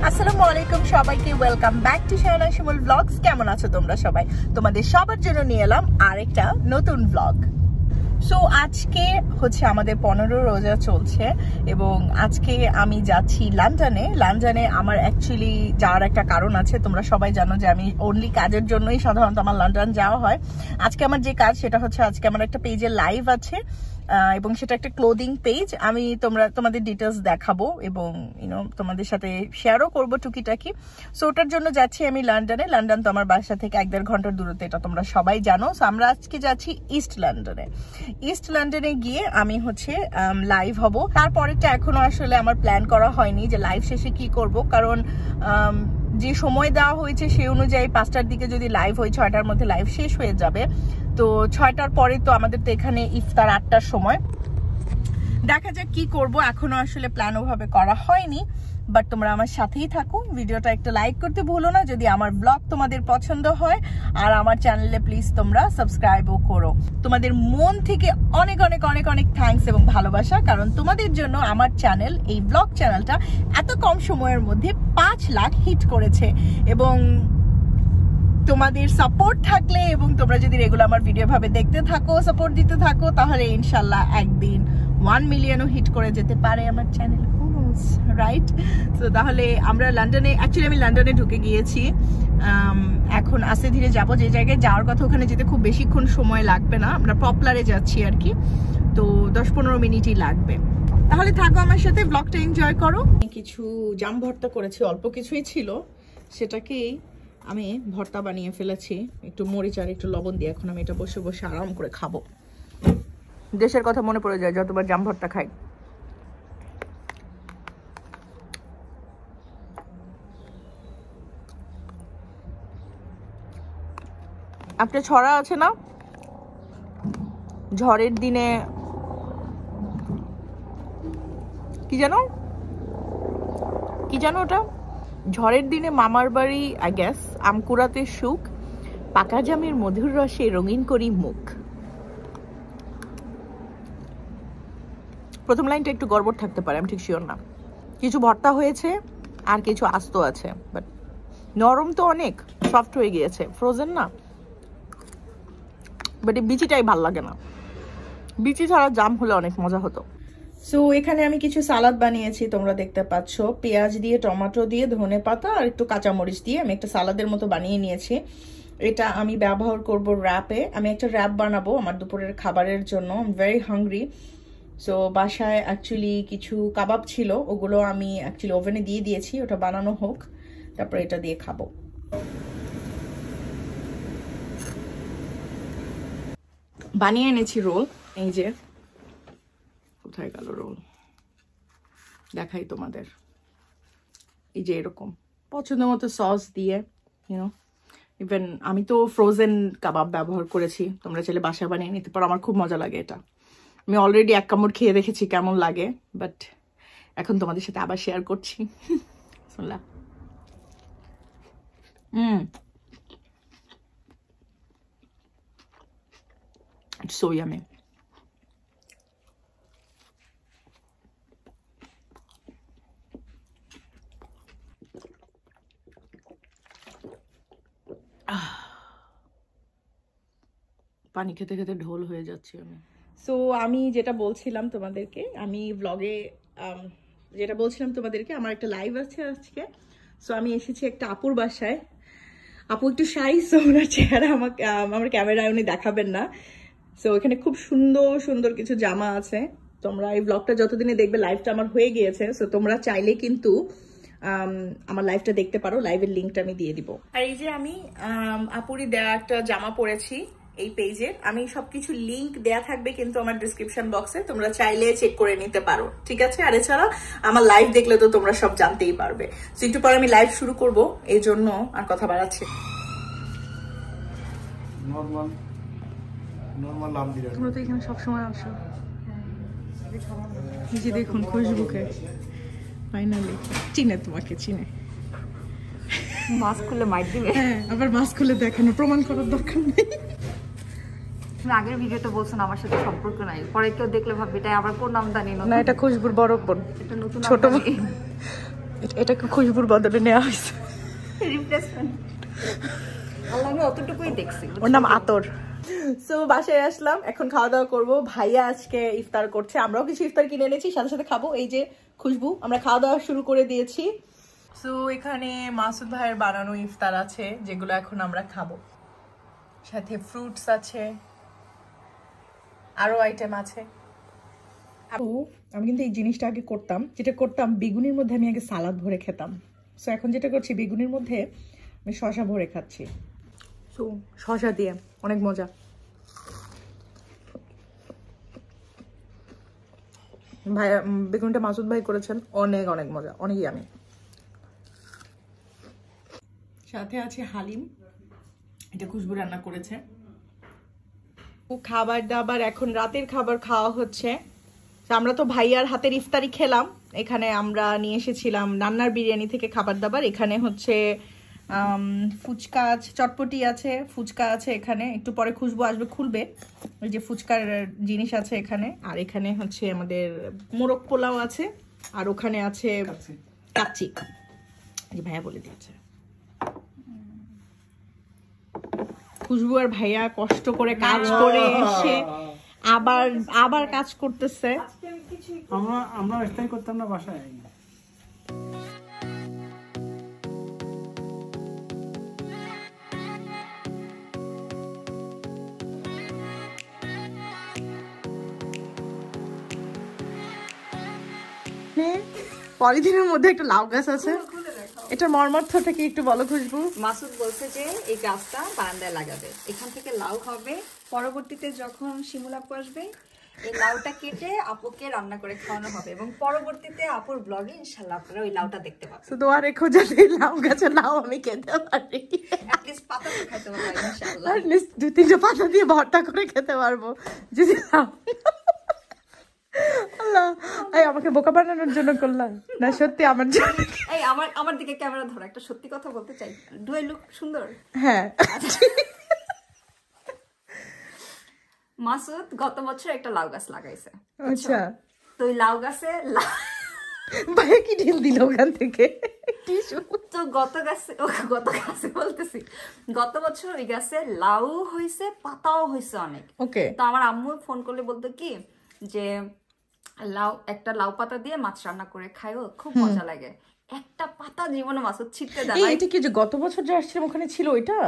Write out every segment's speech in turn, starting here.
আসসালামু আলাইকুম সবাইকে, welcome back to Shayna Shimul blogs. কেমন আছো তোমরা সবাই? তোমাদের সবার জন্য নিয়ে এলাম আরেকটা নতুন ব্লগ। সো আজকে হচ্ছে আমাদের 15 রোজা চলছে এবং আজকে আমি যাচ্ছি লন্ডনে। আমার অ্যাকচুয়ালি যাওয়ার একটা কারণ আছে। তোমরা সবাই জানো যে আমি অনলি কাজের জন্যই সাধারণত আমার লন্ডন যাওয়া হয়। আজকে আমার যে কাজ সেটা হচ্ছে আজকে আমার একটা পেজে লাইভ আছে এবং সেটা একটা ক্লোদিং পেজ। আমি তোমাদের ডিটেলস দেখাবো এবং তোমাদের সাথে শেয়ারও করবো টুকিটাকি। সো ওটার জন্য যাচ্ছি আমি লন্ডন তো আমার বাসা থেকে 1-1.5 ঘন্টার দূরত্বে, এটা তোমরা সবাই জানো। সো আমরা আজকে যাচ্ছি ইস্ট লন্ডনে গিয়ে আমি হচ্ছে লাইভ হব। তারপরেটা এখনো আসলে আমার প্ল্যান করা হয়নি যে লাইভ শেষে কি করব, কারণ যে সময় দেওয়া হয়েছে সেই অনুযায়ী 5টার দিকে যদি লাইভ হয় 6টার মধ্যে লাইভ শেষ হয়ে যাবে। তো 6টার পরে তো আমাদের তো এখানে ইফতার 8টার সময়। দেখা যাক কি করব, এখনো আসলে প্ল্যান ওভাবে করা হয়নি। বাট তোমরা আমার সাথেই থাকো, ভিডিওটা একটা লাইক করতে ভুলো না যদি আমার ব্লগ তোমাদের পছন্দ হয়, আর আমার চ্যানেলে প্লিজ তোমরা সাবস্ক্রাইবও করো। তোমাদের মন থেকে অনেক অনেক অনেক অনেক থ্যাঙ্কস এবং ভালোবাসা, কারণ তোমাদের জন্য আমার চ্যানেল, এই ব্লগ চ্যানেলটা এত কম সময়ের মধ্যে 5 লাখ হিট করেছে। এবং তোমাদের সাপোর্ট থাকলে এবং তোমরা যদি রেগুলার আমার ভিডিও ভাবে দেখতে থাকো, সাপোর্ট দিতে থাকো, তাহলে ইনশাল্লাহ একদিন 1 মিলিয়নও হিট করে যেতে পারে আমার চ্যানেল, রাইট? তো তাহলে আমরা আমি লন্ডনে ঢুকে গিয়েছি। এখন আস্তে ধীরে যাবো যে জায়গায় যাওয়ার কথা, ওখানে যেতে খুব বেশিক্ষণ সময় লাগবে না। আমরা পপুলারে যাচ্ছি আর কি, তো 10-15 মিনিটই লাগবে। তাহলে থাকো আমার সাথে, ব্লগটা এনজয় করো। কিছু জাম ভর্তা করেছি, অল্প কিছুই ছিল, সেটাকেই আমি ভর্তা বানিয়ে ফেলেছি একটু মরিচ আর একটু লবণ দিয়ে। এখন আমি এটা বসে বসে আরাম করে খাবো। দেশের কথা মনে পড়ে যায় যতবার জাম ভর্তা খাই। একটা ছড়া আছে না, ঝড়ের দিনে কি জানো ওটা, ঝড়ের দিনে মামার বাড়ি আই গেস, আমকুড়াতে সুখ, পাকা জামের মধুর রসে রঙিন করি মুখ। প্রথম লাইনটা একটু গড়বড় থাকতে পারে, আমি ঠিক শিওর না। কিছু ভর্তা হয়েছে আর কিছু আস্ত আছে, বাট নরম তো অনেক সফট হয়ে গিয়েছে, ফ্রোজেন না। বাট এই বিচিটাই ভাল লাগে না, বিচি ছাড়া জাম হলে অনেক মজা হতো। সো এখানে আমি কিছু সালাদ বানিয়েছি, তোমরা দেখতে পাচ্ছ। পেঁয়াজ দিয়ে, টমেটো দিয়ে, ধনেপাতা আর একটু কাঁচামরিচ দিয়ে আমি একটা সালাদের মতো বানিয়ে নিয়েছি। এটা আমি ব্যবহার করব র্যাপে। আমি একটা র্যাপ বানাবো আমার দুপুরের খাবারের জন্য। I am very hungry. So বাসায় অ্যাকচুয়ালি কিছু কাবাব ছিল, ওগুলো আমি অ্যাকচুয়ালি ওভেনে দিয়ে দিয়েছি, ওটা বানানো হোক, তারপর এটা দিয়ে খাবো। বানিয়ে এনেছি রোল, এই যে। কোথায় গেল রোল, দেখাই তোমাদের। এই যে এরকম পছন্দ মতো সস দিয়ে, ইভেন আমি তো ফ্রোজেন কাবাব ব্যবহার করেছি, তোমরা চাইলে বাসায় বানিয়ে নিতে পারো। আমার খুব মজা লাগে এটা। আমি অলরেডি 1 কামড় খেয়ে দেখেছি কেমন লাগে, বাট এখন তোমাদের সাথে আবার শেয়ার করছি। শুনলা so yummy. পানি খেতে খেতে ঢোল হয়ে যাচ্ছি আমি। সো আমি যেটা বলছিলাম তোমাদেরকে, আমার একটা লাইভ আছে আজকে। সো আমি এসেছি একটা আপুর বাসায়। আপু একটু শাই, সো ওনার চেহারা আমার ক্যামেরায় উনি দেখাবেন না। সো এখানে খুব সুন্দর সুন্দর কিছু জামা আছে। তোমরা এই ব্লগটা যতদিনে দেখবে, লাইভটা আমার হয়ে গিয়েছে, সো তোমরা চাইলে কিন্তু আমার লাইভটা দেখতে পারো, লাইভের লিঙ্কটা আমি দিয়ে দিব। আর এই যে আমি আপুরি দেয়া একটা জামা পরেছি এই পেজে। আমি সবকিছু লিঙ্ক দেয়া থাকবে কিন্তু আমার ডিসক্রিপশন বক্সে, তোমরা চাইলে চেক করে নিতে পারো, ঠিক আছে? আর এছাড়া আমার লাইভ দেখলে তো তোমরা সব জানতেই পারবে। সো একটু পরে আমি লাইভ শুরু করব, এই জন্য আর কথা বাড়াচ্ছি। তোমরা তো এখানে সবসময় আসো। এই যে দেখুন খুশবুকে ফাইনালি চিনে, তোমাকে চিনে। মাস্ক খুলে মাইর দিবে। হ্যাঁ, আবার মাস্ক খুলে দেখানো, প্রমাণ করার দরকার নেই। তুমি আগের ভিডিওতে বলছেন আমার সাথে সম্পর্ক নাই, পরে কেউ দেখলে ভাববে এটা আবার কোন নামদানি। না, এটা খুশবুর বড় বোন, এটা নতুন ছোট বোন। এটাকে খুশবুর বদলে নেওয়া হয়েছে। রিপ্লেসমেন্ট। আমি অতটুকুই দেখছি। ওর নাম আতর। সো বাসায় আসলাম, এখন খাওয়া দাওয়া করবো। ভাইয়া আজকে ইফতার করছে, আমরাও কিছু ইফতার কিনে এনেছি, সাথে সাথে খাবো। এই যে খুশবু, আমরা খাওয়া দাওয়া শুরু করে দিয়েছি। সো এখানে মাসুদ ভাইয়ের বানানো ইফতার আছে, যেগুলো এখন আমরা খাবো। সাথে ফ্রুটস আছে, আরো আইটেম আছে। আমি কিন্তু এই জিনিসটা আগে করতাম, যেটা করতাম বেগুনির মধ্যে আমি আগে সালাদ ভরে খেতাম। সো এখন যেটা করছি, বেগুনির মধ্যে আমি শসা ভরে খাচ্ছি। সো শসা দিয়ে অনেক মজা। ভাই বেগুনটা মাসুদ ভাই করেছেন, অনেক অনেক মজা, অনেক ইয়ামি। সাথে আছে হালিম, এটা খুশবু রান্না করেছে। খাবার দাবার, এখন রাতের খাবার খাওয়া হচ্ছে। আমরা তো ভাইয়ার হাতের ইফতারি খেলাম। এখানে আমরা নিয়ে এসেছিলাম নান্নার বিরিয়ানি থেকে খাবার দাবার। এখানে হচ্ছে ফুচকা আছে, চটপটি আছে, ফুচকা আছে। এখানে একটু পরে খুশবু আসবে, খুলবে। ওই যে ফুচকার জিনিস আছে এখানে। আর এখানে হচ্ছে আমাদের মোরগ পোলাও আছে, আর ওখানে আছে কাচ্চি, যে ভাইয়া বলে দিয়েছে। খুশবু আর ভাইয়া কষ্ট করে কাজ করে এসে আবার কাজ করতেছে। আমরা স্টাই করতাম না বাসায়। পলিথিনের মধ্যে একটা লাউ গাছ আছে, এটা মর্মার্থটা কি একটু বলো খুশবু? মাসুদ বলছে যে এই গাছটা বারান্দায় লাগাবে, এখান থেকে লাউ হবে। পরবর্তীতে যখন শিমুল আপু আসবে, এই লাউটা কেটে আপুকে রান্না করে খাওয়ানো হবে, এবং পরবর্তীতে আপুর ব্লগে ইনশাআল্লাহ আপনারা ওই লাউটা দেখতে পাবেন। তো দোয়া রেখো যাতে লাউ গাছে লাউ আমি খেতে পারি, অ্যাট লিস্ট পাতা তো খেতে পারবো ইনশাআল্লাহ। অ্যাট লিস্ট 2-3টা পাতা দিয়ে ভর্তা করে খেতে পারবো যদি আল্লাহ এই আমাকে বোকা বানানোর জন্য করলাম না, সত্যি আমার জন্য। এই আমার দিকে ক্যামেরা ধরো, একটা সত্যি কথা বলতে চাই। ডু আই লুক সুন্দর? হ্যাঁ। মাসুদ গত বছর একটা লাউ গাছ লাগাইছে। আচ্ছা, তো ওই লাউ গাছে ভাইয়া কি ঢিল দিল ওখান থেকে? তো গত গাছে বলতেছি, গত বছর ওই গাছে লাউ হয়েছে, পাতাও হয়েছে অনেক। ওকে। তো আমার আম্মু ফোন করলে বলতো কি যে একটা লাউ পাতা দিয়ে মাছ রান্না করে খাইও, খুব মজা লাগে। একটা পাতা জীবনে মাসুদ ছিটতে দেয় না। এটা কি যে গত বছর যে আসছিলাম ওখানে ছিল ওইটা?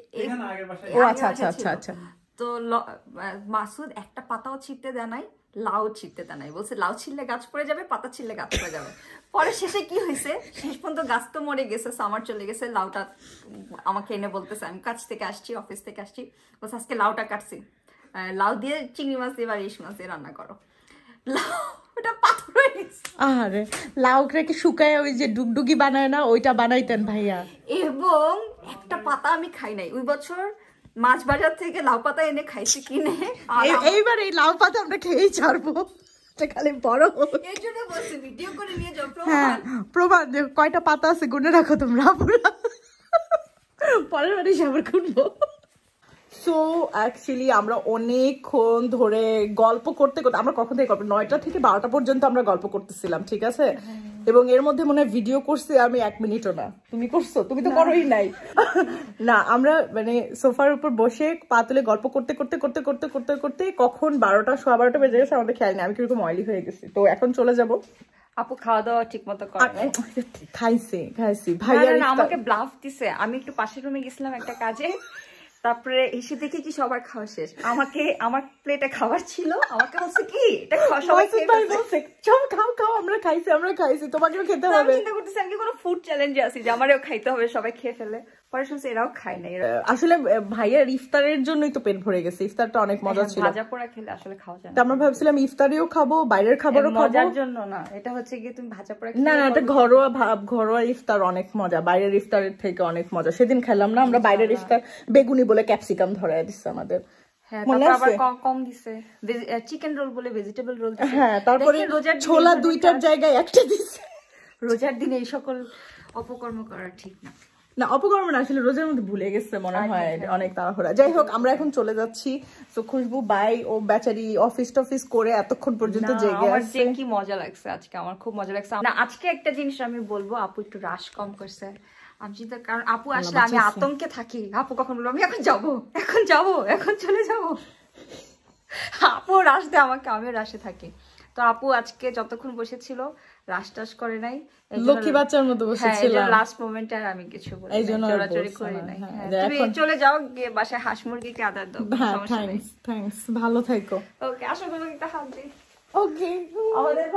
ও আচ্ছা আচ্ছা আচ্ছা আচ্ছা। তো মাসুদ একটা পাতাও ছিটতে দেয় নাই, লাউ ছিটতে দেয় নাই। বলছে লাউ ছিললে গাছ পড়ে যাবে, পাতা ছিললে গাছ পড়ে যাবে। পরে শেষে কি হয়েছে, শেষ পর্যন্ত গাছ তো মরে গেছে, সামার চলে গেছে। লাউটা আমাকে এনে বলতেছে, আমি কাজ থেকে আসছি, অফিস থেকে আসছি, বলছে আজকে লাউটা কাটছি, লাউ দিয়ে চিংড়ি মাছ দিয়ে বা ইলিশ মাছ দিয়ে রান্না করো। লাউটা পাথর হয়ে গেছে। আরে লাউটাকে শুকায় ওই যে ডুগডুগি বানায় না, ওইটা বানাইতেন ভাইয়া। এবং একটা পাতা আমি খাই নাই ওই বছর। মাছ বাজার থেকে লাউ পাতা এনে খাইছি কিনে। এইবার এই লাউ পাতা আমরা খেয়েই ছাড়বো, খালি বড় এর জন্য বলছি ভিডিও করে নিয়ে যাও। হ্যাঁ, প্রমাণ যে কয়টা পাতা আছে গুনে রাখো তোমরা, পুরো পরের বারে সাবার খুলবো। সো অ্যাকচুয়ালি আমরা অনেকক্ষণ ধরে গল্প করতে করতে, আমরা কখন থেকে গল্প, 9টা থেকে 12টা পর্যন্ত আমরা গল্প করতেছিলাম, ঠিক আছে? এবং এর মধ্যে মনে হয় ভিডিও করছি আমি 1 মিনিটও না। তুমি করছো? তুমি তো করোই নাই। না, আমরা মানে সোফার উপর বসে পা তুলে গল্প করতে করতে করতে করতে করতে করতে কখন 12টা, 12:15 বেজে গেছে আমাদের খেয়াল নেই। আমি কিরকম অয়েলি হয়ে গেছি। তো এখন চলে যাবো। আপু খাওয়া দাওয়া ঠিক মতো করে খাইছি ভাইয়া আমাকে ব্লাফ দিছে। আমি একটু পাশের রুমে গেছিলাম একটা কাজে, তারপরে এসে দেখি কি সবার খাওয়া শেষ। আমার প্লেটে খাবার ছিল, আমাকে বলছে কি এটা খাওয়া, সবাই বলছে খাও আমরা খাইছি তোমাকেও খেতে হবে। চিন্তা করতেছি আমি কোনো ফুড চ্যালেঞ্জে আছি যে আমারও খাইতে হবে, সবাই খেয়ে ফেলে। পরে শুনছি এরাও খায় না। আসলে ভাইয়ার ইফতারের জন্যই তো পেট ভরে গেছে, ইফতারটা অনেক মজা ছিল। ভাজা পোড়া খেলে আসলে খাওয়া যায় না। আমরা ভাবছিলাম ইফতারিও খাবো, বাইরের খাবারও খাবো। মজার জন্য না, এটা হচ্ছে গিয়ে তুমি ভাজা পোড়া না এটা ঘরোয়া ইফতার অনেক মজা, বাইরের ইফতারের থেকে অনেক মজা। সেদিন খেলাম না আমরা বাইরের ইফতার, বেগুনি বলে ক্যাপসিকাম ধরায় দিচ্ছে আমাদের। হ্যাঁ, তারপর আবার কম দিছে, চিকেন রোল বলে ভেজিটেবল রোল দিছে। হ্যাঁ, তারপরে ছোলা 2টার জায়গায় একটা দিছে। রোজার দিনে এই সকল অপকর্ম করা ঠিক না। না অপকর্ম না, আসলে রোজের মধ্যে ভুলে গেছে মনে হয়, অনেক তাড়াহুড়া। যাই হোক আমরা এখন চলে যাচ্ছি। তো খুশবু বাই ও বেচারি অফিস টফিস করে এতক্ষণ পর্যন্ত জেগে আছে। কি মজা লাগছে আজকে, আমার খুব মজা লাগছে। না আজকে একটা জিনিস আমি বলবো, আপু একটু রাশ কম করছে। আমি চিন্তা, কারণ আপু আসলে আমি আতঙ্কে থাকি। আপু কখন বলবো আমি এখন যাবো, এখন চলে যাবো, আপু রাশ দেয় আমাকে, আমিও রাশে থাকি। তো আপু আজকে যতক্ষণ বসেছিল রাশ টাশ করে নাই, লক্ষ্মী বাচ্চার মতো বসেছিল। লাস্ট মোমেন্টে আর আমি কিছু বলি নাই, চোরাচুরি করি নাই। তুমি চলে যাও, গিয়ে বাসায় হাঁস মুরগিকে আদার দাও। থ্যাঙ্কস, ভালো থাকো। ওকে, আসো তোমাকে একটা হাত দিই। ওকে, আমাদের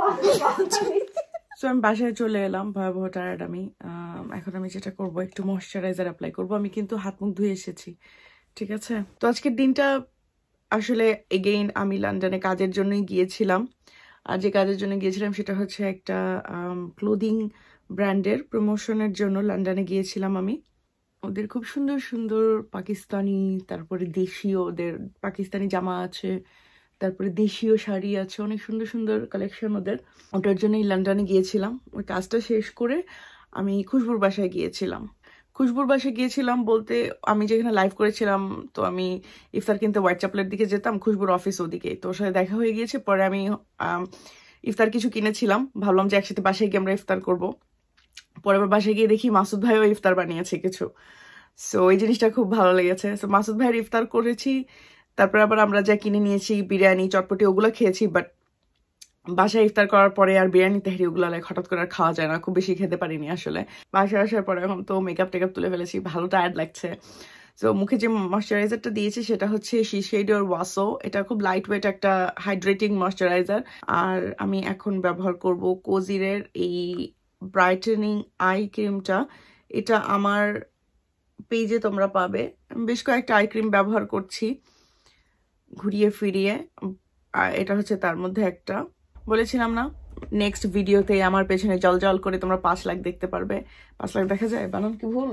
সো আমি বাসায় চলে এলাম, ভয়াবহ টায়ার্ড আমি। এখন আমি যেটা করব, একটু ময়শ্চারাইজার অ্যাপ্লাই করব। আমি কিন্তু হাত মুখ ধুয়ে এসেছি, ঠিক আছে? তো আজকের দিনটা আসলে এগেইন আমি লন্ডনে কাজের জন্যই গিয়েছিলাম। আর যে কাজের জন্য গিয়েছিলাম সেটা হচ্ছে একটা ক্লোদিং ব্র্যান্ডের প্রমোশনের জন্য লন্ডনে গিয়েছিলাম আমি। ওদের খুব সুন্দর সুন্দর পাকিস্তানি, তারপরে দেশীয়, ওদের পাকিস্তানি জামা আছে, তারপরে দেশীয় শাড়ি আছে, অনেক সুন্দর সুন্দর কালেকশন ওদের। ওটার জন্যই লন্ডনে গিয়েছিলাম। ওই কাজটা শেষ করে আমি খুশবুর বাসায় গিয়েছিলাম। খুশবুর বাসায় গিয়েছিলাম বলতে, আমি যেখানে লাইভ করেছিলাম, তো আমি ইফতার কিনতে হোয়াইট চ্যাপেলের দিকে যেতাম, খুশবুর অফিস ওদিকে। তো ওর সাথে দেখা হয়ে গিয়েছে। পরে আমি ইফতার কিছু কিনেছিলাম, ভাবলাম যে একসাথে বাসায় গিয়ে আমরা ইফতার করবো। পরে আবার বাসায় গিয়ে দেখি মাসুদ ভাইও ইফতার বানিয়েছে কিছু। সো এই জিনিসটা খুব ভালো লেগেছে। সো মাসুদ ভাইয়ের ইফতার করেছি, তারপরে আবার আমরা যা কিনে নিয়েছি বিরিয়ানি চটপটি ওগুলো খেয়েছি। বাট বাসায় ইফতার করার পরে আর বিরিয়ানি তেহারি ওগুলো হঠাৎ করে আর খাওয়া যায় না, খুব বেশি খেতে পারিনি আসলে। বাসায় আসার পরে এখন তো মেকআপ টেকআপ তুলে ফেলেছি, ভালো টায়ার্ড লাগছে। তো মুখে যে ময়শ্চারাইজারটা দিয়েছি সেটা হচ্ছে শিশেইডোর ওয়াসো। এটা খুব লাইট ওয়েট একটা হাইড্রেটিং ময়শ্চারাইজার। আর আমি এখন ব্যবহার করব কোজিরের এই ব্রাইটেনিং আই ক্রিমটা। এটা আমার পেজে তোমরা পাবে। বেশ কয়েকটা আই ক্রিম ব্যবহার করছি ঘুরিয়ে ফিরিয়ে, এটা হচ্ছে তার মধ্যে একটা। বলেছিলাম না নেক্সট ভিডিওতে আমার পেছনে জল জল করে তোমরা 5 লাখ দেখতে পারবে। 5 লাখ দেখা যায়? বানান কি ভুল?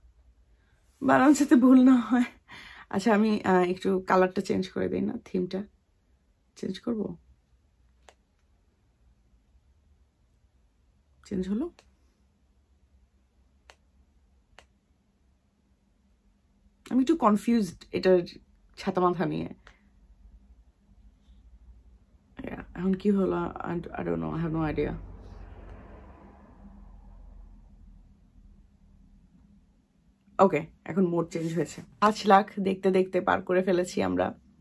বানান সাথে ভুল না হয়। আচ্ছা আমি একটু কালারটা চেঞ্জ করে দিই না, থিমটা চেঞ্জ করব। চেঞ্জ হলো? আমি একটু কনফিউজড এটার ছাতা মাথা নিয়ে। এখন কি হলো? I don't know, I have no idea. ওকে, এখন মোড চেঞ্জ হয়েছে। 5 লাখ দেখতে দেখতে পার করে ফেলেছি আমরা।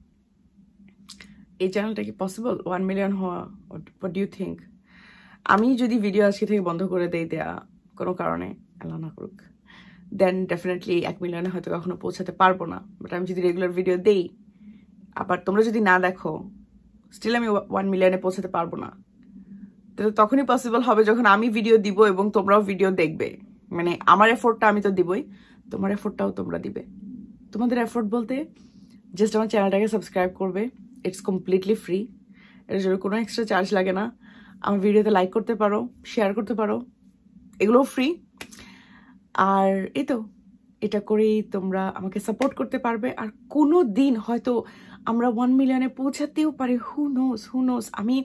এই চ্যানেলটা কি পসিবল 1 মিলিয়ন হওয়া? What do you think? আমি যদি ভিডিও আজকে থেকে বন্ধ করে দেয়া কোনো কারণে, আল্লাহ না করুক, দেন ডেফিনেটলি 1 মিলিয়নে হয়তো কখনো পৌঁছাতে পারবো না। বাট আমি যদি রেগুলার ভিডিও দেই, আবার তোমরা যদি না দেখো, স্টিল আমি 1 মিলিয়নে পৌঁছাতে পারবো না। তো তখনই পসিবল হবে যখন আমি ভিডিও দিব এবং তোমরাও ভিডিও দেখবে। মানে আমার এফোর্টটা আমি তো দিবই, তোমার এফোর্টটাও তোমরা দিবে। তোমাদের এফোর্ট বলতে জাস্ট আমার চ্যানেলটাকে সাবস্ক্রাইব করবে, ইটস কমপ্লিটলি ফ্রি। এর জন্য কোনো এক্সট্রা চার্জ লাগে না। আমার ভিডিওতে লাইক করতে পারো, শেয়ার করতে পারো, এগুলোও ফ্রি। আর এই তো, এটা করেই তোমরা আমাকে সাপোর্ট করতে পারবে। আর কোনো দিন হয়তো আমরা 1 মিলিয়নে পৌঁছাতেও পারি, হু নোস। আমি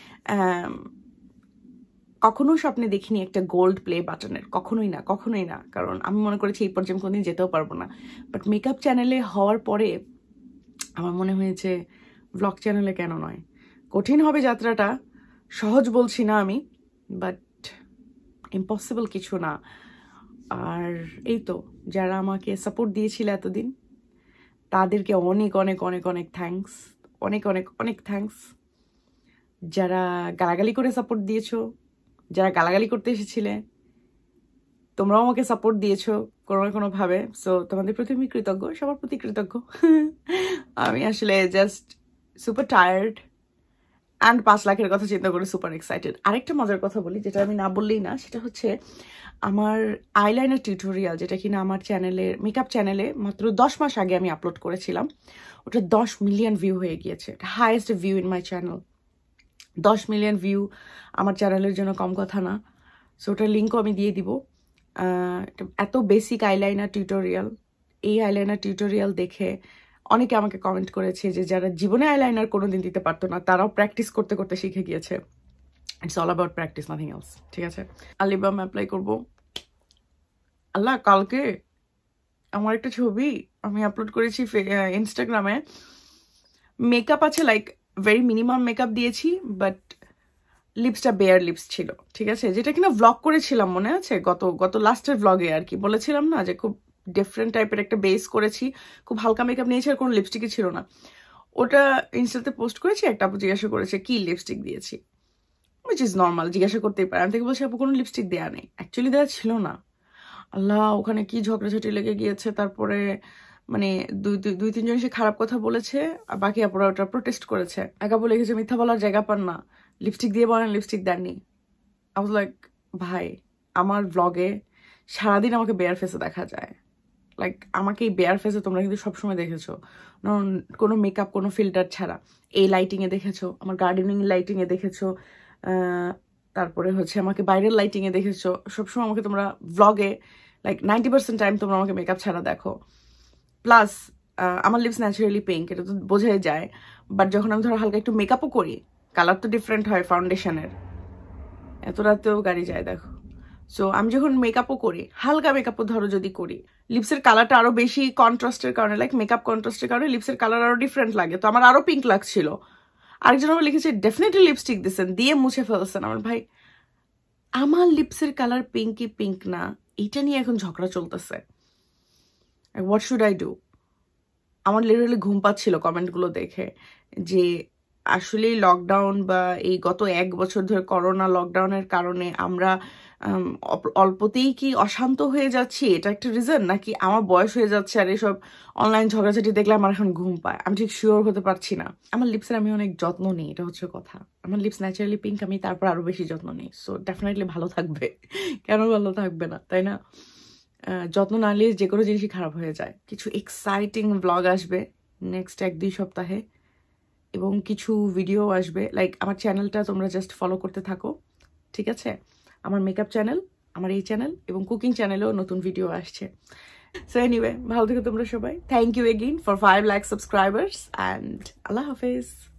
কখনো স্বপ্নে দেখিনি একটা গোল্ড প্লে বাটনের, কখনোই না। কারণ আমি মনে করেছি এই পর্যন্ত কোনদিন যেতেও পারবো না। বাট মেকআপ চ্যানেলে হওয়ার পরে আমার মনে হয়েছে ব্লগ চ্যানেলে কেন নয়। কঠিন হবে যাত্রাটা, সহজ বলছি না আমি, বাট ইম্পসিবল কিছু না। আর এই তো, যারা আমাকে সাপোর্ট দিয়েছিল এতদিন, তাদেরকে অনেক অনেক অনেক অনেক থ্যাঙ্কস, অনেক থ্যাঙ্কস। যারা গালাগালি করে সাপোর্ট দিয়েছো, যারা গালাগালি করতে এসেছিলে, তোমরাও আমাকে সাপোর্ট দিয়েছো কোনো না কোনোভাবে। সো তোমাদের প্রতি আমি কৃতজ্ঞ, সবার প্রতি কৃতজ্ঞ। আমি আসলে জাস্ট সুপার টায়ার্ড অ্যান্ড 5 লাখের কথা চিন্তা করে সুপার এক্সাইটেড। আরেকটা মজার কথা বলি, যেটা আমি না বললেই না, সেটা হচ্ছে আমার আইলাইনার টিউটোরিয়াল, যেটা কিনা আমার চ্যানেলের মেকআপ চ্যানেলে মাত্র 10 মাস আগে আমি আপলোড করেছিলাম। ওটা 10 মিলিয়ন ভিউ হয়ে গিয়েছে, highest view in my channel. 10 million view আমার চ্যানেলের জন্য কম কথা না। সো ওটার লিঙ্কও আমি দিয়ে দিব। এত বেসিক আইলাইনার টিউটোরিয়াল, এই আইলাইনার টিউটোরিয়াল দেখে অনেকে আমাকে কমেন্ট করেছে যে যারা জীবনে আইলাইনার কোনোদিন দিতে পারতো না, তারাও প্র্যাকটিস করতে করতে শিখে গিয়েছে। It's all about practice, nothing else. ঠিক আছে, আলিবাম অ্যাপ্লাই করবো। আল্লাহ কালকে আমার একটা ছবি আমি আপলোড করেছি ইনস্টাগ্রামে, মেকআপ আছে লাইক ভেরি মিনিমাম মেকআপ দিয়েছি, বাট লিপসটা বেয়ার লিপস ছিল, ঠিক আছে, যেটা কিনা ভ্লগ করেছিলাম মনে আছে গত লাস্টের ভ্লগে আর কি, বলেছিলাম না যে খুব ডিফারেন্ট টাইপের একটা বেস করেছি, খুব হালকা মেকআপ নিয়েছি আর কোনো লিপস্টিকই ছিল না। ওটা ইনস্টাতে পোস্ট করেছি, একটা আপু জিজ্ঞাসা করেছে কি লিপস্টিক দিয়েছি, উইচ ইজ নর্মাল, জিজ্ঞাসা করতেই পারে। আমি থেকে বলছি আপু কোনো লিপস্টিক দেওয়া নেই, অ্যাকচুয়ালি দেওয়া ছিল না। আল্লাহ ওখানে কি ঝগড়াঝাটি লেগে গিয়েছে, তারপরে মানে দুই তিনজন এসে খারাপ কথা বলেছে, আর বাকি আপুরা ওটা প্রোটেস্ট করেছে। এক আপু লিখেছে মিথ্যা বলার জায়গা পান না, লিপস্টিক দিয়ে বলেন লিপস্টিক দেননি। আই ওয়াজ লাইক ভাই আমার ব্লগে সারাদিন আমাকে বেয়ার ফেসে দেখা যায়, লাইক আমাকে এই বেয়ার ফেসে তোমরা কিন্তু সবসময় দেখেছো, কোনো মেকআপ কোনো ফিল্টার ছাড়া। এই লাইটিংয়ে দেখেছো, আমার গার্ডেনিং লাইটিংয়ে দেখেছো, তারপরে হচ্ছে আমাকে বাইরের লাইটিংয়ে দেখেছো, সবসময় আমাকে তোমরা ব্লগে লাইক 90% টাইম তোমরা আমাকে মেকআপ ছাড়া দেখো। প্লাস আমার লিপস ন্যাচারালি পিঙ্ক, এটা তো বোঝাই যায়, বাট যখন আমি ধরো হালকা একটু মেকআপও করি কালার তো ডিফারেন্ট হয় ফাউন্ডেশনের, এত রাতেও গাড়ি যায় দেখো। সো আমি যখন মেকআপও করি, হালকা মেকআপও ধরো যদি করি, লিপসের কালারটা আরো বেশি কন্ট্রাস্টের কারণে, লাইক মেকআপ কন্ট্রাস্টের কারণে লিপসের কালার আরো ডিফারেন্ট লাগে, তো আমার আরো পিঙ্ক লাগছিল। আরেকজন আমার লিখেছে ডেফিনেটলি লিপস্টিক দিচ্ছেন, দিয়ে মুছে ফেলছেন। আমার ভাই আমার লিপসের কালার পিঙ্কি পিঙ্ক না, এইটা নিয়ে এখন ঝগড়া চলতেছে। What should I do? আমার লিটারালি ঘুম পাচ্ছিল কমেন্টগুলো দেখে, যে আসলে লকডাউন বা এই গত 1 বছর ধরে করোনা লকডাউনের কারণে আমরা অল্পতেই কি অশান্ত হয়ে যাচ্ছি, এটা একটা রিজন, নাকি আমার বয়স হয়ে যাচ্ছে আর এসব অনলাইন ঝগড়াঝাটি দেখলে আমার এখন ঘুম পায়, আমি ঠিক শিওর হতে পারছি না। আমার লিপসের আমি অনেক যত্ন নিই, এটা হচ্ছে কথা। আমার লিপস ন্যাচারালি পিঙ্ক, আমি তারপর আরো বেশি যত্ন নিই, সো ডেফিনেটলি ভালো থাকবে। কেন ভালো থাকবে না, তাই না? যত্ন না নিলে যে কোনো জিনিসই খারাপ হয়ে যায়। কিছু এক্সাইটিং ব্লগ আসবে নেক্সট 1-2 সপ্তাহে, এবং কিছু ভিডিও আসবে। লাইক আমার চ্যানেলটা তোমরা জাস্ট ফলো করতে থাকো, ঠিক আছে? আমার মেকআপ চ্যানেল, আমার এই চ্যানেল এবং কুকিং চ্যানেলেও নতুন ভিডিও আসছে। সো এনিওয়ে, ভালো থেকো তোমরা সবাই। Thank you again for 5 lakh subscribers and আল্লাহ হাফেজ।